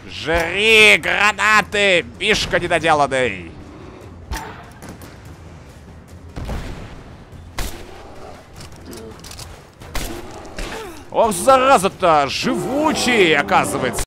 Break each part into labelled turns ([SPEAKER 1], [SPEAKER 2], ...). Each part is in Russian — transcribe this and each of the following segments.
[SPEAKER 1] Жри гранаты, бишка недоделанный! Ох, зараза-то, живучий, оказывается.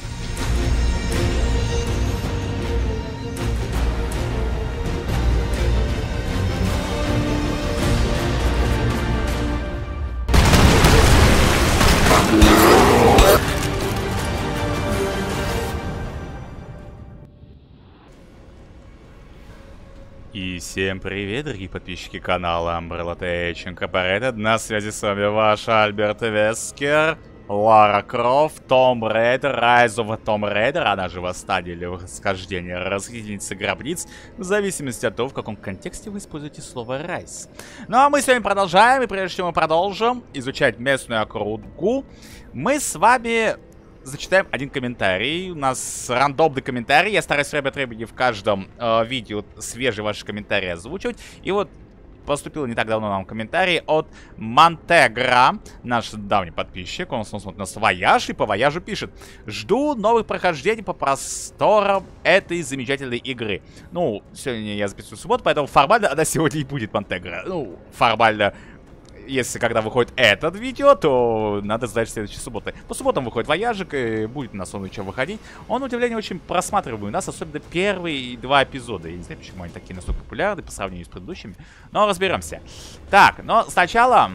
[SPEAKER 1] И всем привет, дорогие подписчики канала Umbrella Tech Incorporated. На связи с вами ваш Альберт Вескер, Лара Крофт, Том Рейдер, Rise of Том Рейдер, она же восстание или восхождение расхитительницы гробниц, в зависимости от того, в каком контексте вы используете слово Rise. Ну а мы с вами продолжаем, и прежде чем мы продолжим изучать местную округу, мы с вами зачитаем один комментарий. У нас рандомный комментарий. Я стараюсь время от времени в каждом видео свежие ваши комментарии озвучивать. И вот поступил не так давно нам комментарий от Монтегра, наш давний подписчик. Он смотрит на Вояж и по Вояжу пишет: жду новых прохождений по просторам этой замечательной игры. Ну, сегодня я записываю субботу, поэтому формально она сегодня и будет, Монтегра. Ну, формально... Если когда выходит это видео, то надо ждать следующей субботы. По субботам выходит Вояжик, и будет на сон еще выходить. Он, на удивление, очень просматриваемый у нас, особенно первые два эпизода. Я не знаю, почему они такие настолько популярны по сравнению с предыдущими. Но разберемся. Так, но сначала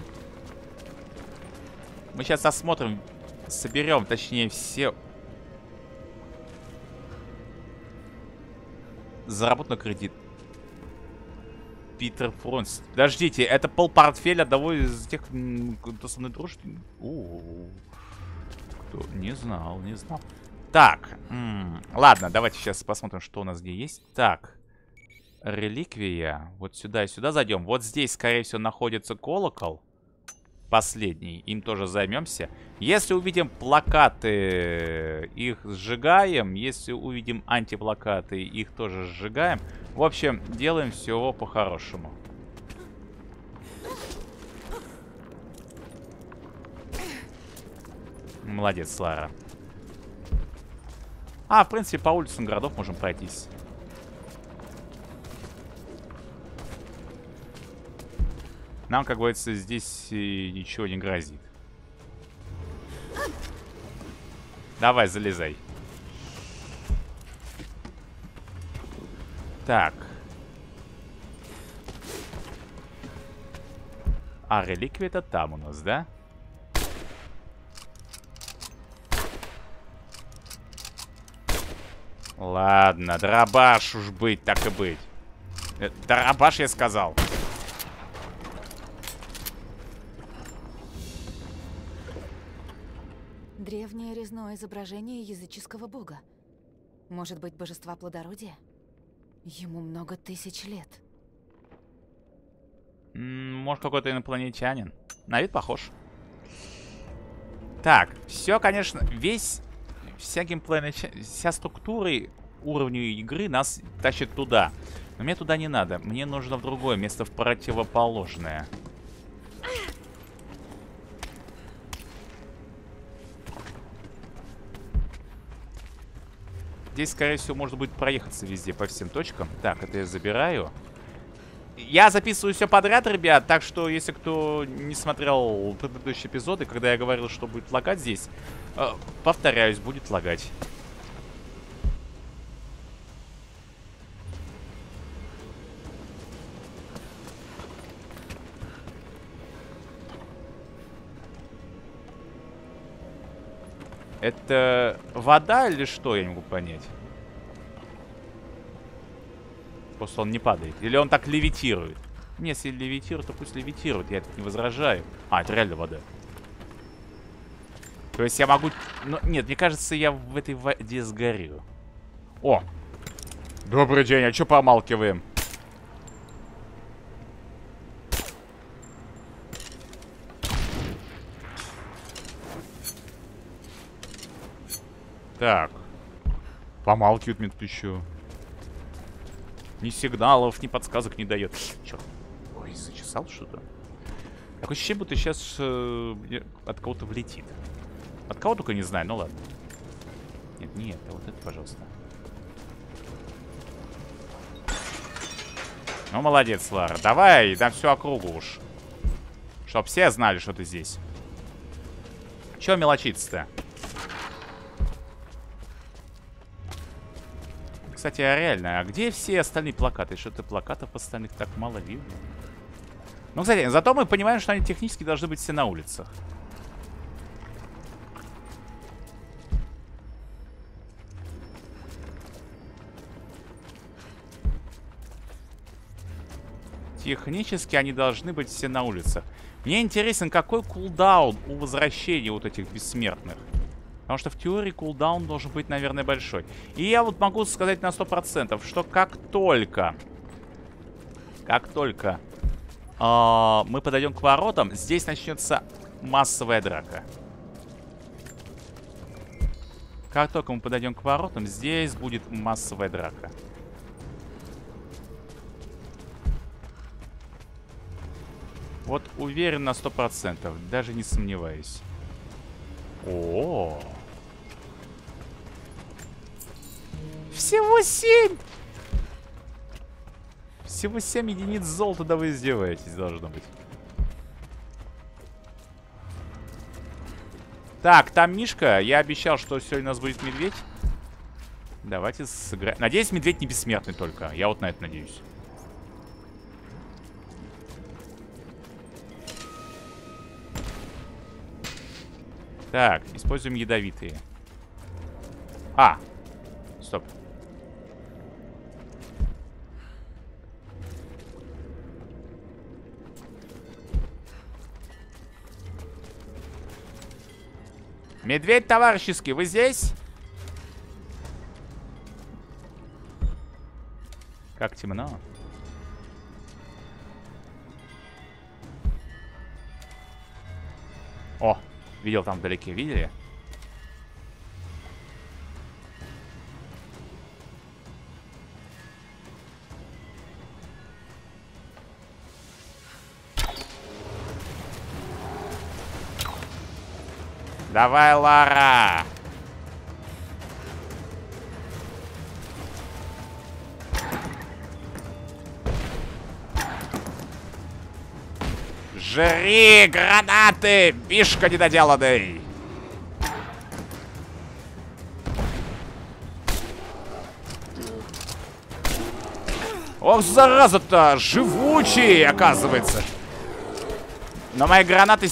[SPEAKER 1] мы сейчас осмотрим, соберем, точнее, все заработанный кредит. Питер Фронс. Подождите, это полпортфеля одного из тех, кто со мной дружит? Не знал, не знал. Так, ладно, давайте сейчас посмотрим, что у нас где есть. Так, реликвия. Вот сюда и сюда зайдем. Вот здесь, скорее всего, находится колокол. Последний. Им тоже займемся. Если увидим плакаты, их сжигаем. Если увидим антиплакаты, их тоже сжигаем. В общем, делаем все по-хорошему. Молодец, Лара. В принципе, по улицам городов можем пройтись. Нам, как говорится, здесь ничего не грозит. Давай, залезай. Так. А реликвия это там у нас, да? Ладно, дробаш уж быть, так и быть. Дробаш, я сказал.
[SPEAKER 2] Древнее резное изображение языческого бога. Может быть, божества плодородия? Ему много тысяч лет.
[SPEAKER 1] Может, какой-то инопланетянин. На вид похож. Так, все, конечно, вся геймплейная часть, вся структура уровня игры нас тащит туда. Но мне туда не надо. Мне нужно в другое место, в противоположное. Здесь, скорее всего, можно будет проехаться везде по всем точкам. Так, это я забираю. Я записываю все подряд, ребят, так что, если кто не смотрел предыдущие эпизоды, когда я говорил, что будет лагать здесь, повторяюсь, будет лагать. Это вода или что, я не могу понять. Просто он не падает. Или он так левитирует. Нет, если левитирует, то пусть левитирует. Я это не возражаю. Это реально вода. То есть я могу... Ну, нет, мне кажется, я в этой воде сгорю. О! Добрый день, а чё помалкиваем? Так. Помалкивает мне тут еще. Ни сигналов, ни подсказок не дает. Черт. Ой, зачесал что-то. Такое ощущение, будто сейчас от кого-то влетит. От кого только не знаю, ну ладно. Нет, не это. Вот это, пожалуйста. Ну, молодец, Лара. Давай на всю округу уж. Чтоб все знали, что ты здесь. Чё мелочиться-то? Кстати, а реально, а где все остальные плакаты? Что-то плакатов остальных так мало видно. Ну, кстати, зато мы понимаем, что они технически должны быть все на улицах. Технически они должны быть все на улицах. Мне интересен, какой кулдаун у возвращения вот этих бессмертных. Потому что в теории кулдаун должен быть, наверное, большой. И я вот могу сказать на 100%, что как только мы подойдем к воротам, здесь начнется массовая драка. Как только мы подойдем к воротам, здесь будет массовая драка. Вот уверен на 100%, даже не сомневаюсь. О, всего 7! Всего 7 единиц золота, да вы издеваетесь, должно быть. Так, там Мишка. Я обещал, что сегодня у нас будет медведь. Давайте сыграем. Надеюсь, медведь не бессмертный только. Я вот на это надеюсь. Так, используем ядовитые. А! Стоп. Медведь товарищеский, вы здесь? Как темно. О! Видел там вдалеке, видели? Давай, Лара! Жри гранаты, Мишка недоделанный! Ох, зараза-то! Живучий, оказывается! Но мои гранаты...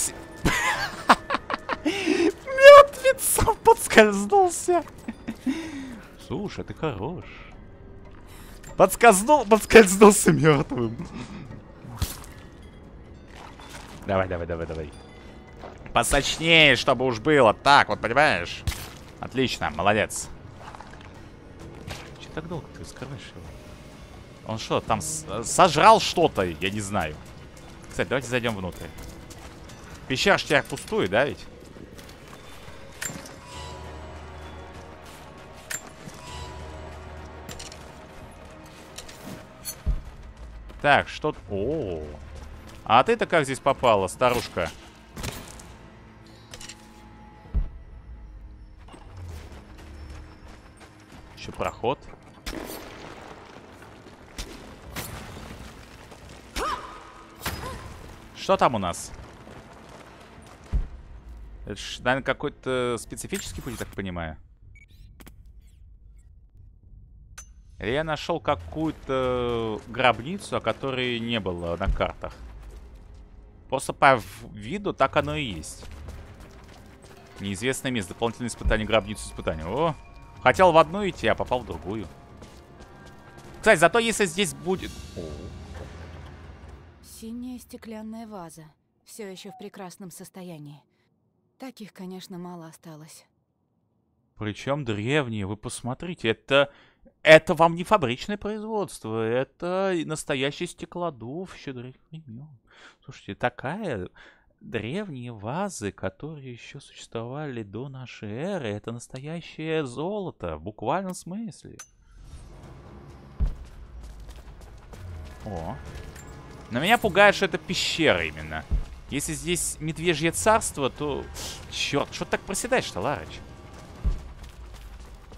[SPEAKER 1] Мертвецом подскользнулся! Слушай, ты хорош. Подскользнулся мертвым. Давай, давай, давай, давай. Посочнее, чтобы уж было. Так, вот, понимаешь? Отлично, молодец. Че так долго ты скрываешь его? Он что, там сожрал что-то? Я не знаю. Кстати, давайте зайдем внутрь. Пещера ж тебя пустует, да ведь? Так, что... О, а ты-то как здесь попала, старушка? Еще проход. Что там у нас? Это ж, наверное, какой-то специфический путь, я так понимаю. Я нашел какую-то гробницу, о которой не было на картах. Просто по виду так оно и есть. Неизвестное место. Дополнительное испытание, гробницу испытания. О, хотел в одну идти, а попал в другую. Кстати, зато если здесь будет... О.
[SPEAKER 2] Синяя стеклянная ваза. Все еще в прекрасном состоянии. Таких, конечно, мало осталось.
[SPEAKER 1] Причем древние, вы посмотрите, это вам не фабричное производство, это настоящий стеклодув щедрых времен. Слушайте, такая древние вазы, которые еще существовали до нашей эры, это настоящее золото, в буквальном смысле. О. Но меня пугает, что это пещера именно. Если здесь медвежье царство, то... Черт, что ты так проседаешь-то, Ларыч?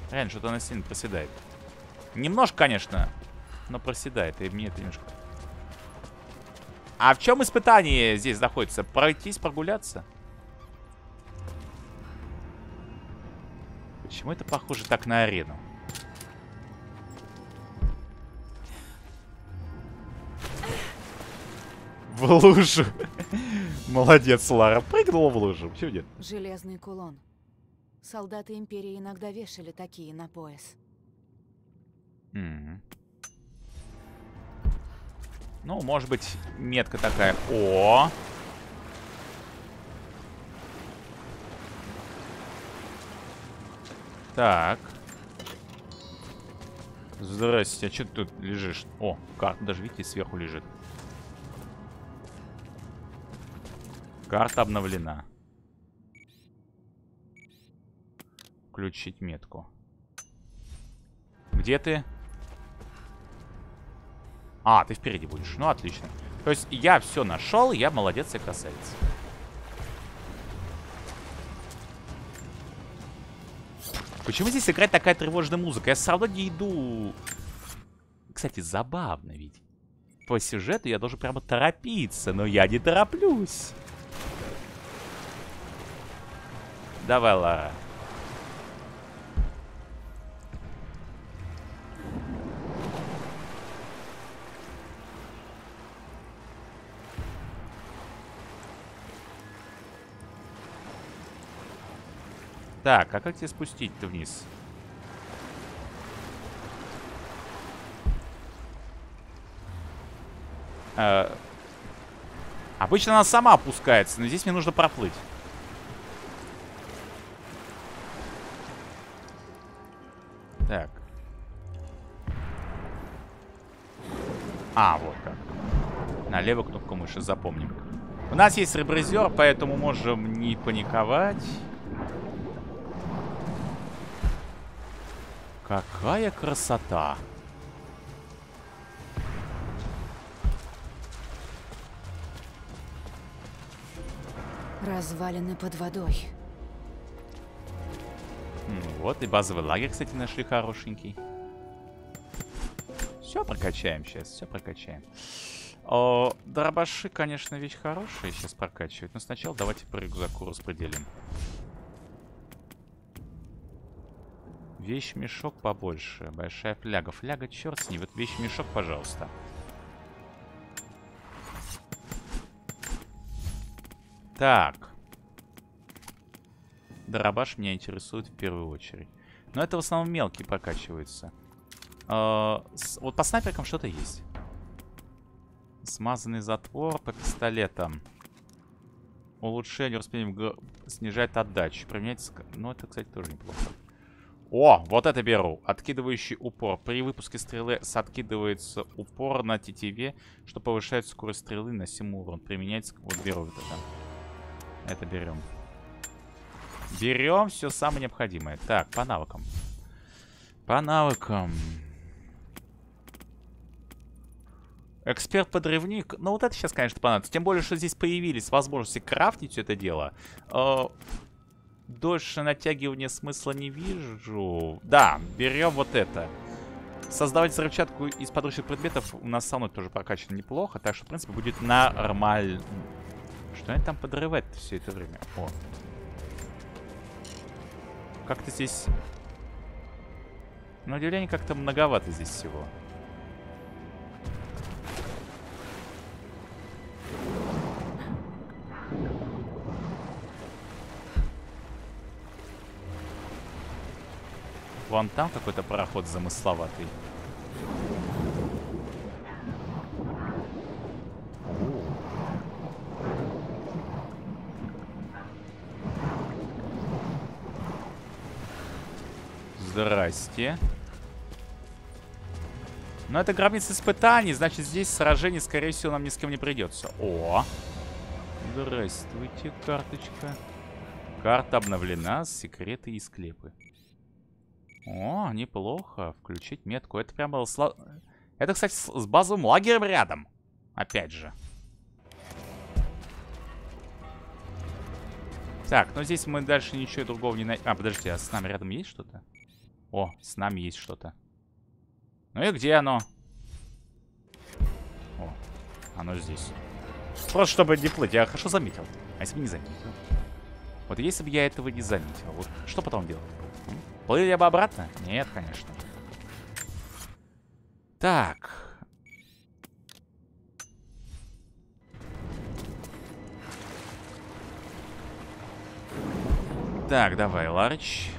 [SPEAKER 1] Реально, что-то она сильно проседает. Немножко, конечно, но проседает. И мне это немножко... А в чем испытание здесь находится? Пройтись, прогуляться? Почему это похоже так на арену? В лужу. Молодец, Лара. Прыгнула в лужу. Почему нет?
[SPEAKER 2] Железный кулон. Солдаты Империи иногда вешали такие на пояс.
[SPEAKER 1] Ну, может быть, метка такая. О! Так. Здрасте, а что ты тут лежишь? О, карта даже, видите, сверху лежит. Карта обновлена. Включить метку. Где ты? А, ты впереди будешь. Ну, отлично. То есть я все нашел, я молодец и красавец. Почему здесь играет такая тревожная музыка? Я все равно не иду... Кстати, забавно ведь. По сюжету я должен прямо торопиться, но я не тороплюсь. Давай, Лара. Так, а как тебе спустить-то вниз? Обычно она сама опускается, но здесь мне нужно проплыть. Так. А, вот как. На левую кнопку мыши, запомним. У нас есть ребрызер, поэтому можем не паниковать. Какая красота!
[SPEAKER 2] Развалины под водой.
[SPEAKER 1] Вот и базовый лагерь, кстати, нашли хорошенький. Все прокачаем сейчас, все прокачаем. Дробаши, конечно, вещь хорошая сейчас прокачивать. Но сначала давайте по рюкзаку распределим. Вещь-мешок побольше. Большая фляга. Фляга, черт с ней. Вот вещь-мешок, пожалуйста. Так. Дробаш меня интересует в первую очередь. Но это в основном мелкие прокачиваются. Вот по снайперкам что-то есть. Смазанный затвор по пистолетам. Улучшение распределения снижает отдачу. Применять... Ну, это, кстати, тоже неплохо. О, вот это беру. Откидывающий упор. При выпуске стрелы откидывается упор на тетиве, что повышает скорость стрелы, носимый урон. Применяется... Вот беру вот это. Это берем. Берем все самое необходимое. Так, по навыкам. По навыкам. Эксперт-подрывник. Ну, вот это сейчас, конечно, понадобится. Тем более, что здесь появились возможности крафтить все это дело. Дольше натягивания смысла не вижу. Да, берем вот это. Создавать взрывчатку из подручных предметов у нас со мной тоже прокачано неплохо. Так что, в принципе, будет нормально. Что они там подрывать все это время? О. Как-то здесь... На удивление, как-то многовато здесь всего. Вон там какой-то пароход замысловатый. Здрасте. Но это гробница испытаний, значит, здесь сражение, скорее всего, нам ни с кем не придется. О! Здравствуйте, карточка. Карта обновлена, секреты и склепы. О, неплохо. Включить метку. Это прямо... Это, кстати, с базовым лагерем рядом. Опять же. Так, ну здесь мы дальше ничего другого не найдем. А, подождите, а с нами рядом есть что-то? О, с нами есть что-то. Ну и где оно? О, оно здесь. Просто чтобы не плыть. Я хорошо заметил. А если бы не заметил? Вот если бы я этого не заметил, вот что потом делать? Плыли я бы обратно? Нет, конечно. Так. Так, давай, Ларыч.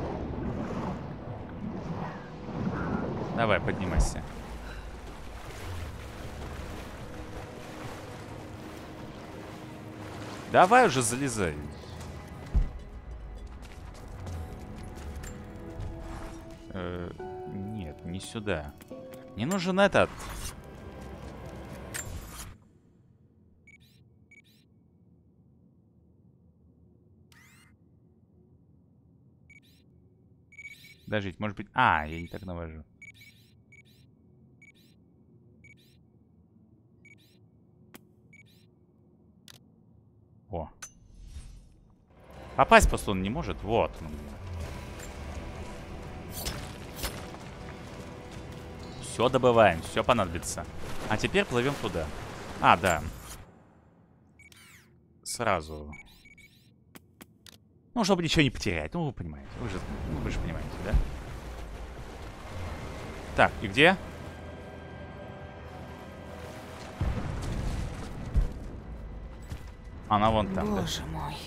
[SPEAKER 1] Давай, поднимайся. Давай уже залезай. Нет, не сюда. Мне нужен этот. Подождите, может быть... А, я не так навожу. О. Попасть просто он не может. Вот. Все добываем, все понадобится. А теперь плывем туда. А, да. Сразу. Ну, чтобы ничего не потерять. Ну, вы понимаете. Вы же понимаете, да? Так, и где? Она вон там,
[SPEAKER 2] Боже мой.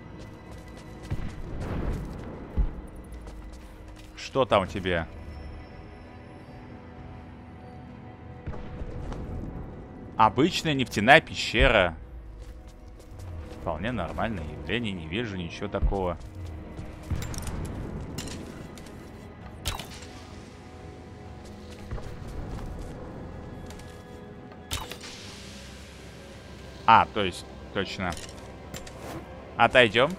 [SPEAKER 1] Что там у тебя? Обычная нефтяная пещера. Вполне нормальное явление. Не вижу ничего такого. А, то есть, точно. Отойдем.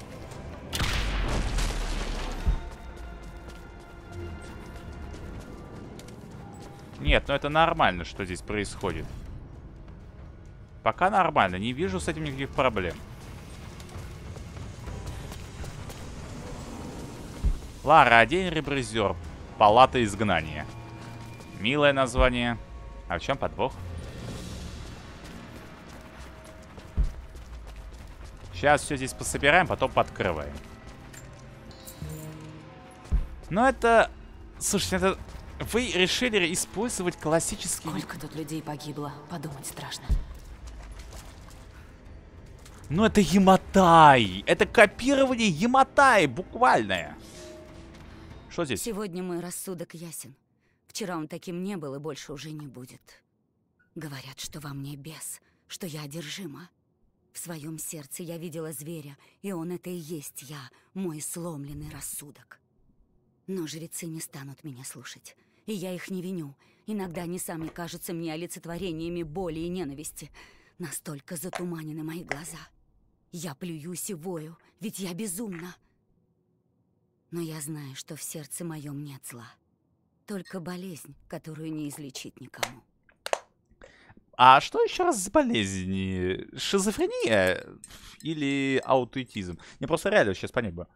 [SPEAKER 1] Нет, ну это нормально, что здесь происходит. Пока нормально. Не вижу с этим никаких проблем. Лара, одень ребрызер. Палата изгнания. Милое название. А в чем подвох? Сейчас все здесь пособираем, потом подкрываем. Но это... Слушайте, это... Вы решили использовать классический...
[SPEAKER 2] Сколько тут людей погибло, подумать страшно.
[SPEAKER 1] Ну это Яматай! Это копирование Яматай, буквальное. Что здесь?
[SPEAKER 3] Сегодня мой рассудок ясен. Вчера он таким не был и больше уже не будет. Говорят, что во мне бес, что я одержима. В своем сердце я видела зверя, и он это и есть я, мой сломленный рассудок. Но жрецы не станут меня слушать, и я их не виню. Иногда они сами кажутся мне олицетворениями боли и ненависти. Настолько затуманены мои глаза. Я плююсь и вою, ведь я безумна. Но я знаю, что в сердце моем нет зла. Только болезнь, которую не излечить никому.
[SPEAKER 1] А что еще раз за болезнь? Шизофрения или аутоитизм? Мне просто реально сейчас понять бы.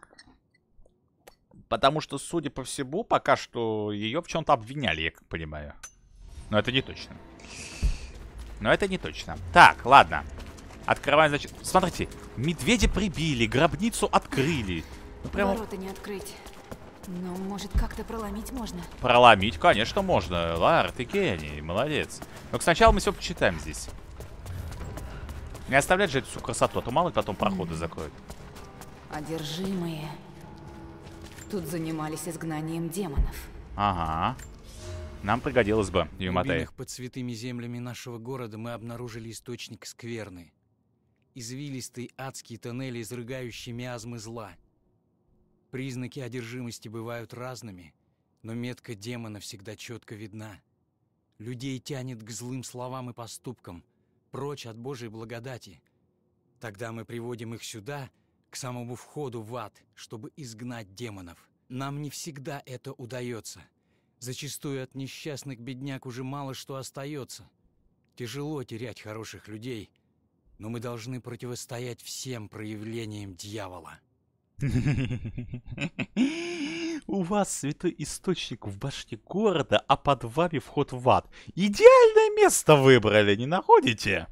[SPEAKER 1] Потому что, судя по всему, пока что ее в чем-то обвиняли, я как понимаю. Но это не точно. Но это не точно. Так, ладно. Открываем, значит... Смотрите, медведя прибили, гробницу открыли. Ну, прямо...
[SPEAKER 2] Ворота не открыть. Но, может, как-то проломить можно?
[SPEAKER 1] Проломить, конечно, можно. Лара, ты гений, молодец. Но сначала мы все почитаем здесь. Не оставлять же эту всю красоту, а то мало ли потом проходы закроют.
[SPEAKER 2] Одержимые. Тут занимались изгнанием демонов.
[SPEAKER 1] Ага. Нам пригодилось бы,
[SPEAKER 4] В
[SPEAKER 1] Юматай.
[SPEAKER 4] глубинах под святыми землями нашего города мы обнаружили источник скверны. Извилистые адские тоннели, изрыгающие миазмы зла. Признаки одержимости бывают разными, но метка демона всегда четко видна. Людей тянет к злым словам и поступкам, прочь от Божьей благодати. Тогда мы приводим их сюда, к самому входу в ад, чтобы изгнать демонов. Нам не всегда это удается. Зачастую от несчастных бедняк уже мало что остается. Тяжело терять хороших людей, но мы должны противостоять всем проявлениям дьявола.
[SPEAKER 1] У вас святой источник в башне города, а под вами вход в ад. Идеальное место выбрали, не находите?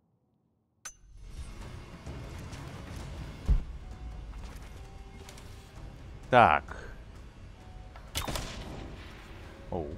[SPEAKER 1] Так. Оу.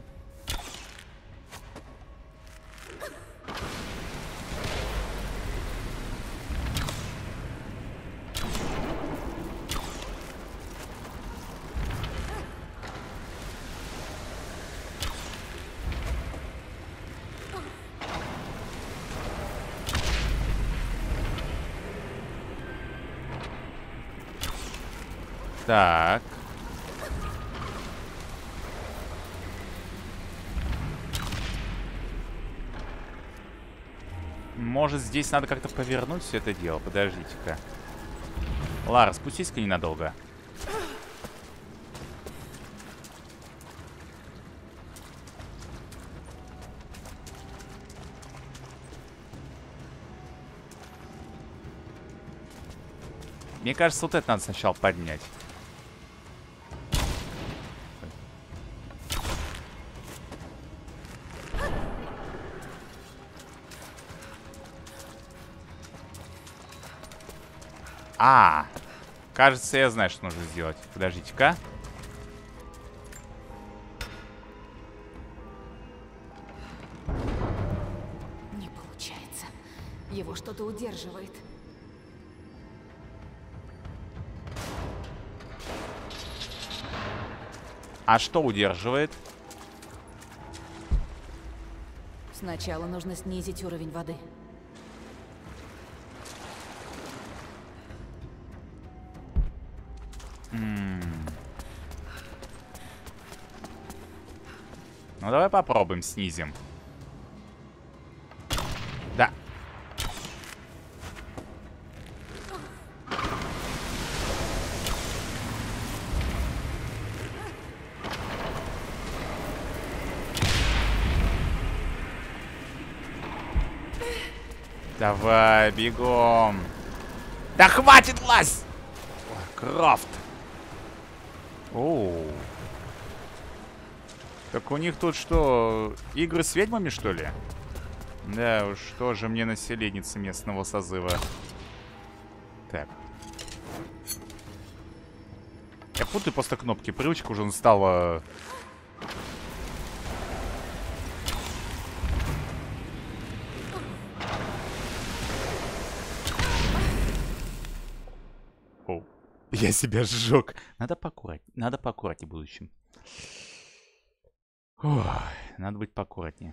[SPEAKER 1] Так. Может, здесь надо как-то повернуть все это дело? Подождите-ка. Лара, спустись-ка ненадолго. Мне кажется, вот это надо сначала поднять. Кажется, я знаю, что нужно сделать. Подождите-ка.
[SPEAKER 2] Не получается. Его что-то удерживает.
[SPEAKER 1] А что удерживает?
[SPEAKER 2] Сначала нужно снизить уровень воды.
[SPEAKER 1] Ну, давай попробуем, снизим. Да. Давай, бегом. Да хватит лазь! Крофт. Оу. Так у них тут что, игры с ведьмами, что ли? Да уж, тоже мне населенница местного созыва. Так. Я путаю просто кнопки. Привычка уже стала... Оу. Я себя сжег. Надо поаккуратнее в будущем. Ой, надо быть поаккуратнее.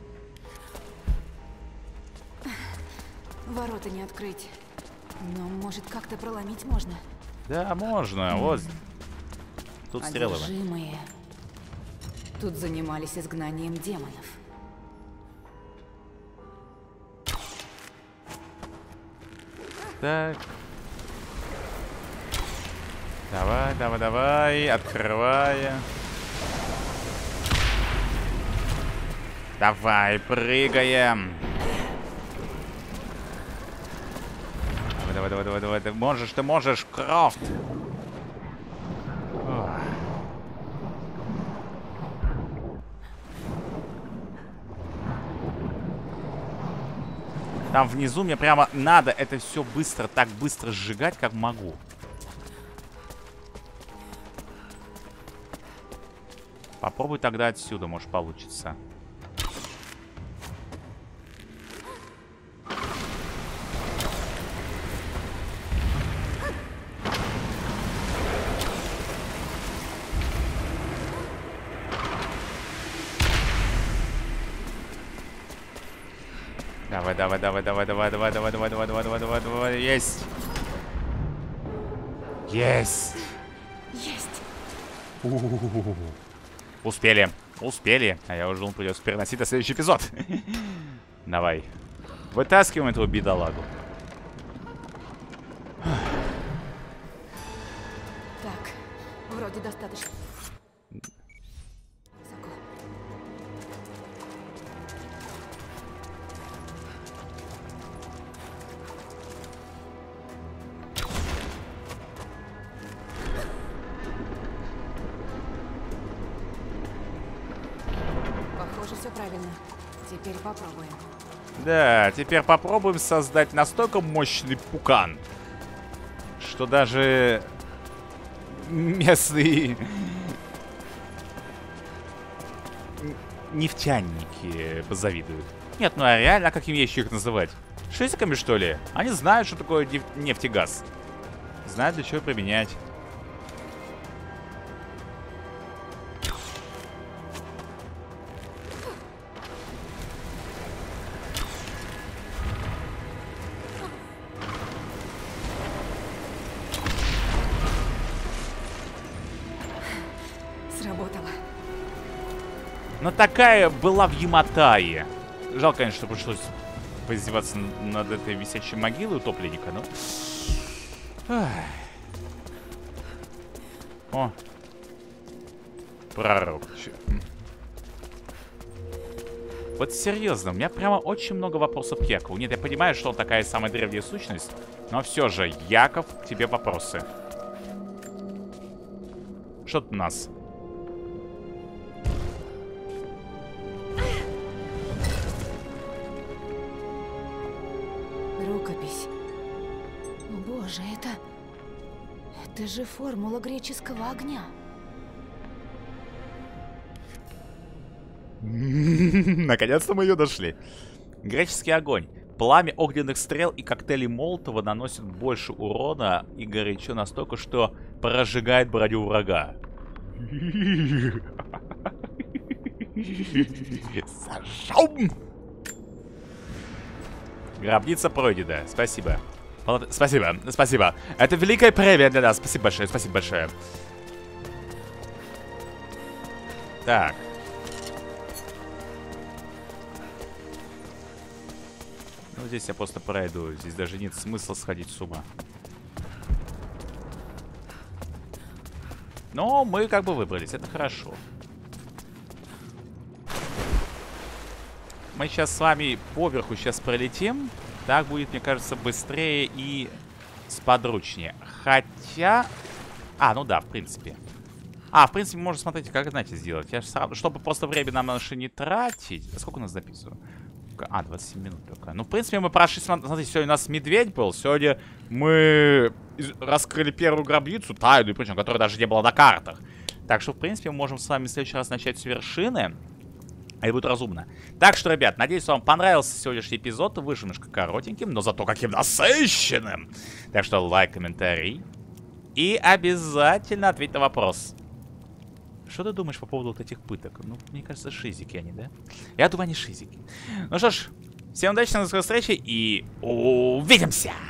[SPEAKER 2] Ворота не открыть. Но, может, как-то проломить можно?
[SPEAKER 1] Да, можно. Вот. Тут стрелы.
[SPEAKER 2] Одержимые. Тут занимались изгнанием демонов.
[SPEAKER 1] Так. Давай, давай, давай. Открывай. Давай, прыгаем. Давай, давай, давай, давай. Ты можешь, Крофт. Ох. Там внизу мне прямо надо это все быстро, так быстро сжигать, как могу. Попробуй тогда отсюда, может, получится. Давай, давай, давай, давай, давай, давай, давай, давай, давай, давай, давай, давай, давай, есть. Есть.
[SPEAKER 2] Есть.
[SPEAKER 1] Успели. Успели. А я уже думал, придется переносить на следующий эпизод. Давай. Вытаскиваем этого бедолагу.
[SPEAKER 2] Так, вроде достаточно. Высоко. Все правильно. Теперь попробуем.
[SPEAKER 1] Да, теперь попробуем создать настолько мощный пукан, что даже местные нефтяники позавидуют. Нет, ну а реально, как им еще их называть? Шизиками, что ли? Они знают, что такое нефть и газ. Знают, для чего применять.
[SPEAKER 2] Сработало.
[SPEAKER 1] Но такая была в Яматае. Жалко, конечно, что пришлось поиздеваться над этой висячей могилой утопленника, но... Ах. О. Пророк. Вот серьезно, у меня прямо очень много вопросов к Якову. Нет, я понимаю, что он такая самая древняя сущность, но все же, Яков, к тебе вопросы. Что тут у нас?
[SPEAKER 2] Рукопись. О боже, это же формула греческого огня.
[SPEAKER 1] Наконец-то мы ее дошли. Греческий огонь. Пламя огненных стрел и коктейлей Молотова наносит больше урона и горячо настолько, что прожигает броню врага. Сожжем! Гробница пройдена. Спасибо. Спасибо, спасибо. Это великая премия для нас. Спасибо большое, спасибо большое. Так. Ну, здесь я просто пройду. Здесь даже нет смысла сходить с ума. Но мы как бы выбрались. Это хорошо. Мы сейчас с вами поверху сейчас пролетим. Так будет, мне кажется, быстрее и сподручнее. Хотя... А, ну да, в принципе. В принципе, можно, смотрите, как, знаете, сделать. Я же сразу... Чтобы просто время на наши не тратить... Сколько у нас записываю? 27 минут только. Ну, в принципе, мы прошли... Смотрите, сегодня у нас медведь был. Сегодня мы раскрыли первую гробницу, тайну, и причем, которая даже не была на картах. Так что, в принципе, мы можем с вами в следующий раз начать с вершины. И будет разумно. Так что, ребят, надеюсь, вам понравился сегодняшний эпизод. Вышел немножко коротеньким, но зато каким насыщенным. Так что лайк, комментарий. И обязательно ответь на вопрос. Что ты думаешь по поводу вот этих пыток? Ну, мне кажется, шизики они, да? Я думаю, они шизики. Ну что ж, всем удачи, до скорой встречи и увидимся!